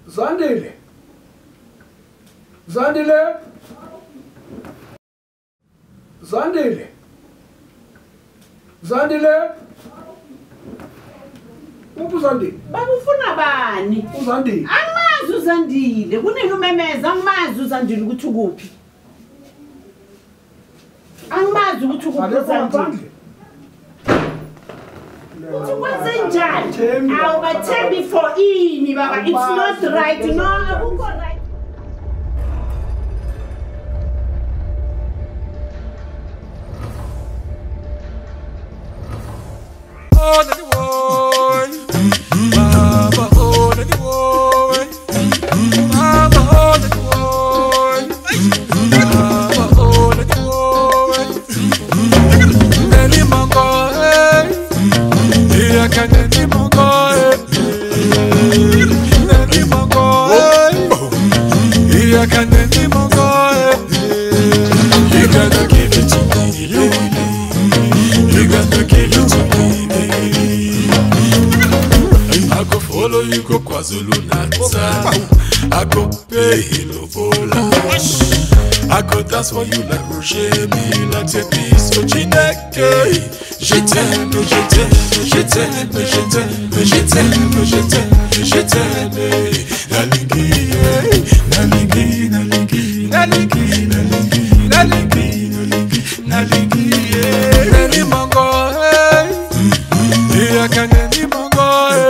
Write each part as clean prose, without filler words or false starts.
Zandile. Zandile. Zandile. Zandile. Uzandile. Bakufuna bani? Uzandile. Amazi uzandile. Kunini umemeza amazi uzandile ukuthi ukuphi? Amazi ukuthi ukuphi uzandile. I'll tell me for ini, Baba. It's not right. No, I won't go right. Oh, Nanny boy, Baba, oh, Nanny boy, Baba, oh, Nanny boy, Baba, oh, Nanny boy, Nanny mango, hey, yeah, can Nanny mango, Nanny mango, hey, yeah, can Nanny mango, you gotta give it to me, baby. You gotta give it to me. I go follow you, go KwaZulu-Natal. I go pay Ilobola. I go dance for you like Roger, me like a piece of Chineke. Je t'aime, je t'aime, je t'aime, je t'aime, je t'aime, je t'aime, je t'aime. Nalingi, nalingi, nalingi, nalingi, nalingi, nalingi, nalingi, Nanny mango, hey, yeah, can Nanny mango, hey,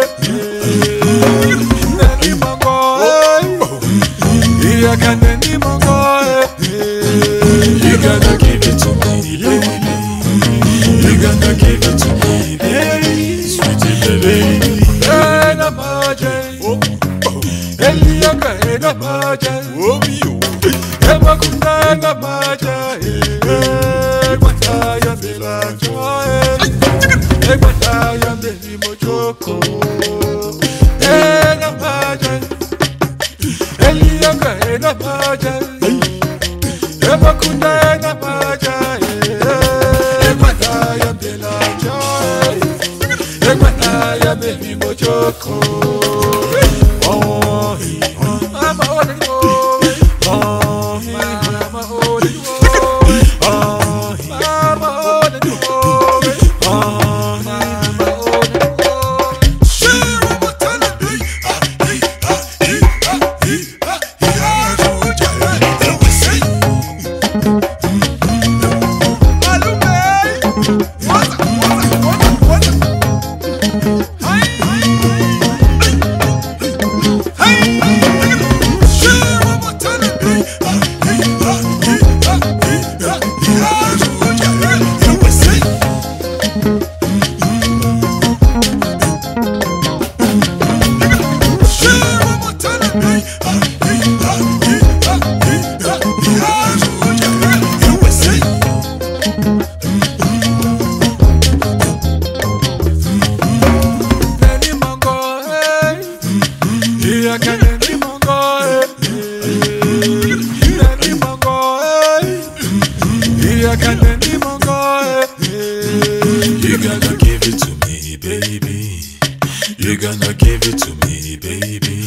Nanny mango, hey, yeah, can Nanny mango, hey, you gotta give it to me, baby. You gotta give it to me, baby. Sweetie baby, hey, na maje, Eliaka, hey, na maje, oh you, hey, makunda, na maje, hey, Mataya de la joy, hey, Mataya de Mochoko, hey, na maje, Eliaka, hey, na maje, hey, makunda, na maje, hey, Mataya de la joy, hey, Mataya de Mochoko. Oh, I'm a holy boy. Oh, I'm a holy boy. You gotta give it to me, baby. You gotta give it to me, baby.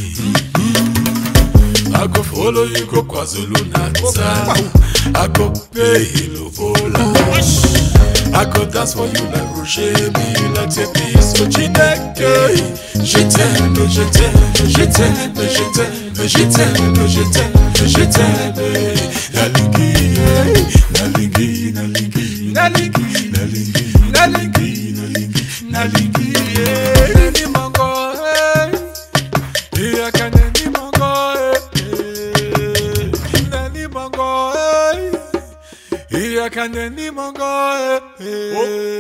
I go follow you, go KwaZulu-Natal. I go pay Ilobola. I go dance for you like Roger, me like a piece of Chineke. Je t'aime, je t'aime, je t'aime, je t'aime, je t'aime, je t'aime, je t'aime. Nalingi, nalingi, nalingi, nalingi, nalingi, nalingi, nalingi, Nanny mango, hey, yeah, can Nanny mango, hey, Nanny mango, hey, yeah, can Nanny mango, hey.